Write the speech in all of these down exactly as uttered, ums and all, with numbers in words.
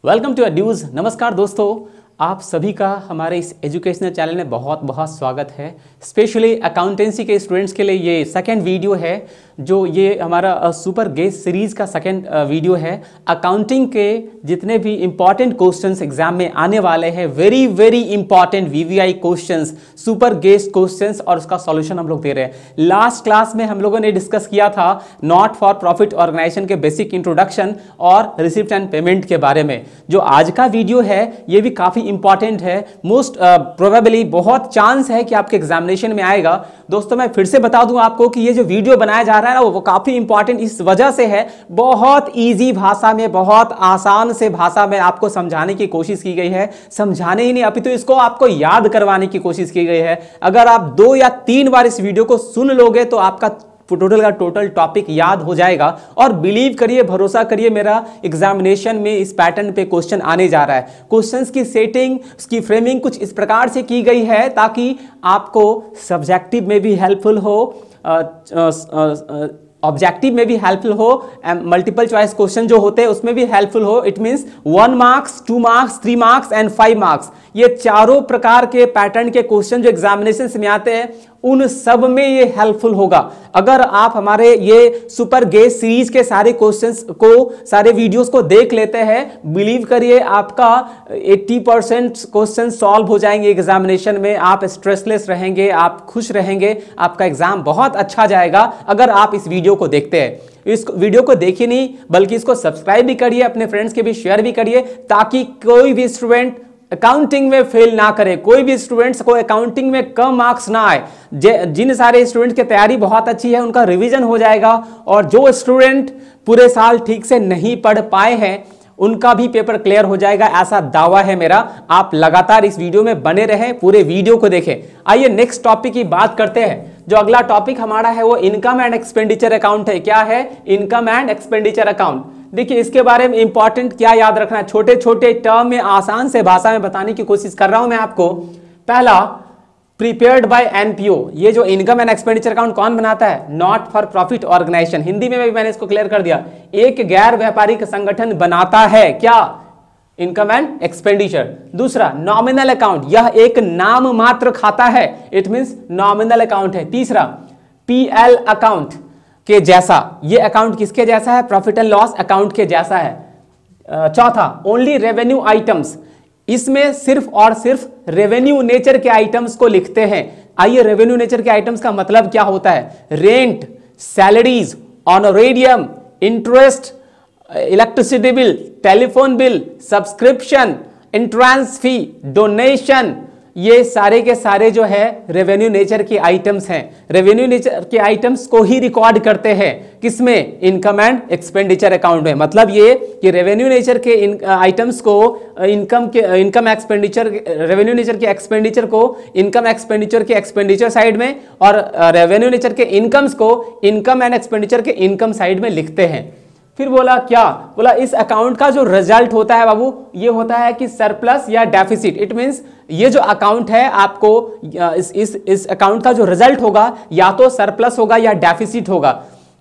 Welcome to dues. नमस्कार दोस्तों, आप सभी का हमारे इस एजुकेशनल चैनल में बहुत बहुत स्वागत है। स्पेशली अकाउंटेंसी के स्टूडेंट्स के लिए ये सेकंड वीडियो है, जो ये हमारा सुपर गेस्ट सीरीज़ का सेकंड वीडियो है। अकाउंटिंग के जितने भी इम्पॉर्टेंट क्वेश्चंस एग्जाम में आने वाले हैं, very very important VVI questions, super guest questions, और उसका सॉल्यूशन हम लोग दे रहे हैं। लास्ट क्लास में हम लोगों ने डिस्कस किया था नॉट फॉर प्रॉफिट ऑर्गेनाइजेशन के बेसिक इंट्रोडक्शन और रिसिप्ट एंड पेमेंट के बारे में। जो आज का वीडियो है ये भी काफ़ी इंपॉर्टेंट है। मोस्ट प्रोबेबली बहुत चांस है कि आपके एग्जामिनेशन में आएगा। दोस्तों मैं फिर से बता दूं आपको कि ये जो वीडियो बनाया जा रहा है ना, वो काफी इंपॉर्टेंट इस वजह से है, बहुत इजी भाषा में, बहुत आसान से भाषा में आपको समझाने की कोशिश की गई है। समझाने ही नहीं, अभी तो इसको आपको याद करवाने की कोशिश की गई है। अगर आप दो या तीन बार इस वीडियो को सुन लोगे तो आपका टोटल का टोटल टॉपिक याद हो जाएगा। और बिलीव करिए, भरोसा करिए, मेरा एग्जामिनेशन में इस पैटर्न पे क्वेश्चन आने जा रहा है। क्वेश्चंस की सेटिंग, उसकी फ्रेमिंग कुछ इस प्रकार से की गई है ताकि आपको सब्जेक्टिव में भी हेल्पफुल हो, ऑब्जेक्टिव में भी हेल्पफुल हो, मल्टीपल चॉइस क्वेश्चन जो होते हैं उसमें भी हेल्पफुल हो। It means one marks, two marks, three marks and five marks, ये चारों प्रकार के पैटर्न के क्वेश्चन जो एग्जामिनेशन में आते हैं उन सब में ये हेल्पफुल होगा। अगर आप हमारे ये सुपर गेस्ट सीरीज के सारे क्वेश्चंस को, सारे वीडियोस को देख लेते हैं, बिलीव करिए आपका अस्सी परसेंट क्वेश्चन सॉल्व हो जाएंगे एग्जामिनेशन में। आप स्ट्रेसलेस रहेंगे, आप खुश रहेंगे, आपका एग्जाम बहुत अच्छा जाएगा अगर आप इस वीडियो को देखते हैं। इस वीडियो को देखिए नहीं, बल्कि इसको सब्सक्राइब भी करिए, अपने फ्रेंड्स के भी शेयर भी करिए, ताकि कोई भी स्टूडेंट अकाउंटिंग में फेल ना करे, कोई भी स्टूडेंट्स को अकाउंटिंग में कम मार्क्स ना आए। जिन सारे स्टूडेंट्स की तैयारी बहुत अच्छी है उनका रिवीजन हो जाएगा, और जो स्टूडेंट पूरे साल ठीक से नहीं पढ़ पाए हैं उनका भी पेपर क्लियर हो जाएगा, ऐसा दावा है मेरा। आप लगातार इस वीडियो में बने रहें, पूरे वीडियो को देखें। आइए नेक्स्ट टॉपिक की बात करते हैं। जो अगला टॉपिक हमारा है वो इनकम एंड एक्सपेंडिचर अकाउंट है। क्या है? Income and expenditure account. देखिए इसके बारे में इंपॉर्टेंट क्या याद रखना है, छोटे छोटे टर्म में आसान से भाषा में बताने की कोशिश कर रहा हूं मैं आपको। पहला, प्रिपेयर्ड बाय एनपीओ। ये जो इनकम एंड एक्सपेंडिचर अकाउंट कौन बनाता है? Not for profit organisation. Hindi में भी मैंने इसको क्लियर कर दिया, एक गैर व्यापारिक संगठन बनाता है क्या? Income and expenditure. दूसरा, नॉमिनल अकाउंट, यह एक नाम मात्र खाता है, इट मींस नॉमिनल अकाउंट है। तीसरा, पीएल अकाउंट के जैसा, ये अकाउंट किसके जैसा है? प्रॉफिट एंड लॉस अकाउंट के जैसा है। चौथा, ओनली रेवेन्यू आइटम्स, इसमें सिर्फ और सिर्फ रेवेन्यू नेचर के आइटम्स को लिखते हैं। आइए, रेवेन्यू नेचर के आइटम्स का मतलब क्या होता है? Rent, salaries, honorarium, interest, electricity bill, telephone bill, subscription, entrance fee, donation, ये सारे के सारे जो है रेवेन्यू नेचर के आइटम्स हैं। रेवेन्यू नेचर के आइटम्स को ही रिकॉर्ड करते हैं किसमें? इनकम एंड एक्सपेंडिचर अकाउंट में। मतलब ये कि रेवेन्यू नेचर के आइटम्स को इनकम के इनकम एक्सपेंडिचर, रेवेन्यू नेचर के एक्सपेंडिचर को इनकम एक्सपेंडिचर के एक्सपेंडिचर साइड में, और रेवेन्यू नेचर के इनकम्स को इनकम एंड एक्सपेंडिचर के इनकम साइड में लिखते हैं। फिर बोला क्या? बोला इस अकाउंट का जो रिजल्ट होता है बाबू, ये होता है कि सरप्लस या डेफिसिट। इट मींस ये जो अकाउंट है, आपको इस इस इस अकाउंट का जो रिजल्ट होगा या तो सरप्लस होगा या डेफिसिट होगा।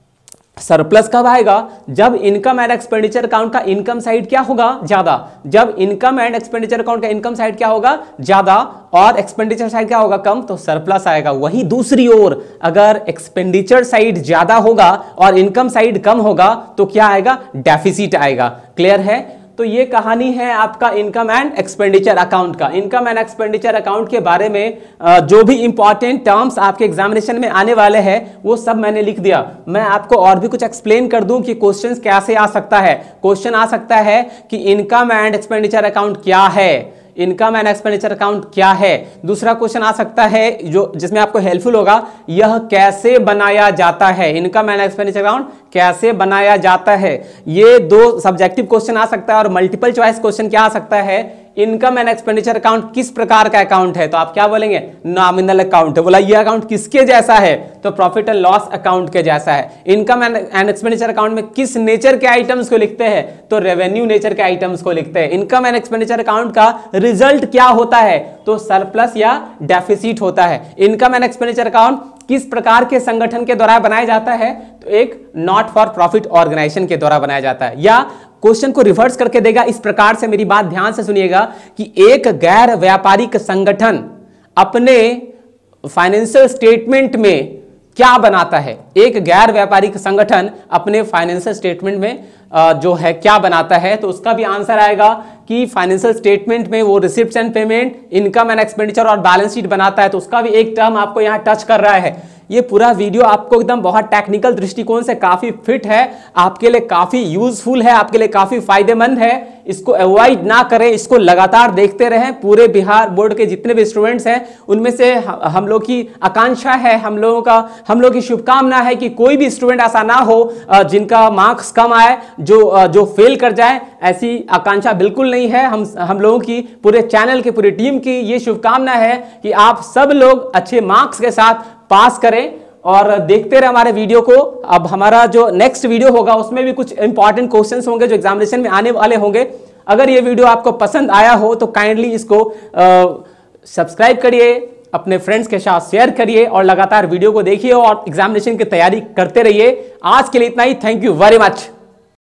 सरप्लस कब आएगा? जब इनकम एंड एक्सपेंडिचर अकाउंट का इनकम साइड क्या होगा? ज्यादा। जब इनकम एंड एक्सपेंडिचर अकाउंट का इनकम साइड क्या होगा? ज्यादा, और एक्सपेंडिचर साइड क्या होगा? कम, तो सरप्लस आएगा। वही दूसरी ओर अगर एक्सपेंडिचर साइड ज्यादा होगा और इनकम साइड कम होगा तो क्या आएगा? डेफिसिट आएगा। क्लियर है? तो ये कहानी है आपका इनकम एंड एक्सपेंडिचर अकाउंट का। इनकम एंड एक्सपेंडिचर अकाउंट के बारे में जो भी इंपॉर्टेंट टर्म्स आपके एग्जामिनेशन में आने वाले हैं वो सब मैंने लिख दिया। मैं आपको और भी कुछ एक्सप्लेन कर दूं कि क्वेश्चंस कैसे आ सकता है। क्वेश्चन आ सकता है कि इनकम एंड एक्सपेंडिचर अकाउंट क्या है, इनकम एंड एक्सपेंडिचर अकाउंट क्या है। दूसरा क्वेश्चन आ सकता है जो जिसमें आपको हेल्पफुल होगा, यह कैसे बनाया जाता है, इनकम एंड एक्सपेंडिचर अकाउंट कैसे बनाया जाता है। ये दो सब्जेक्टिव क्वेश्चन आ सकता है। और मल्टीपल चॉइस क्वेश्चन क्या आ सकता है? इनकम एंड एक्सपेंडिचर अकाउंट किस प्रकार का अकाउंट है? तो आप क्या बोलेंगे? नॉमिनल अकाउंट है। बोला ये अकाउंट किसके जैसा है? तो प्रॉफिट एंड लॉस अकाउंट के जैसा है। इनकम एंड एक्सपेंडिचर अकाउंट में किस नेचर के आइटम्स को लिखते हैं? तो रेवेन्यू नेचर के आइटम्स को लिखते हैं। इनकम एंड एक्सपेंडिचर अकाउंट का रिजल्ट क्या होता है? तो सरप्लस या डेफिसिट होता है। इनकम एंड एक्सपेंडिचर अकाउंट किस प्रकार के संगठन के द्वारा बनाया जाता है? तो एक नॉट फॉर प्रॉफिट ऑर्गेनाइजेशन के द्वारा बनाया जाता है, या क्वेश्चन को रिवर्स करके देगा इस प्रकार से। मेरी बात ध्यान से सुनिएगा कि एक गैर व्यापारिक संगठन अपने फाइनेंशियल स्टेटमेंट में क्या बनाता है। एक गैर व्यापारिक संगठन अपने फाइनेंशियल स्टेटमेंट में जो है क्या बनाता है, तो उसका भी आंसर आएगा कि फाइनेंशियल स्टेटमेंट में वो receipts and payment, income and expenditure और बैलेंस शीट बनाता है। तो उसका भी एक टर्म आपको यहाँ टच कर रहा है। ये पूरा वीडियो आपको एकदम बहुत टेक्निकल दृष्टिकोण से काफी फिट है, आपके लिए काफी यूजफुल है, आपके लिए काफी फायदेमंद है। इसको अवॉइड ना करें, इसको लगातार देखते रहें। पूरे बिहार बोर्ड के जितने भी स्टूडेंट्स हैं उनमें से हम लोग की आकांक्षा है, हम लोगों का हम लोग की शुभकामना है कि कोई भी स्टूडेंट ऐसा ना हो जिनका मार्क्स कम आए, जो जो फेल कर जाए। ऐसी आकांक्षा बिल्कुल नहीं है। हम हम लोगों की पूरे चैनल की पूरी टीम की ये शुभकामना है कि आप सब लोग अच्छे मार्क्स के साथ पास करें और देखते रहे हमारे वीडियो को। अब हमारा जो नेक्स्ट वीडियो होगा उसमें भी कुछ इंपॉर्टेंट क्वेश्चंस होंगे जो एग्जामिनेशन में आने वाले होंगे। अगर ये वीडियो आपको पसंद आया हो तो काइंडली इसको सब्सक्राइब करिए, अपने फ्रेंड्स के साथ शेयर करिए और लगातार वीडियो को देखिए और एग्जामिनेशन की तैयारी करते रहिए। आज के लिए इतना ही। Thank you very much.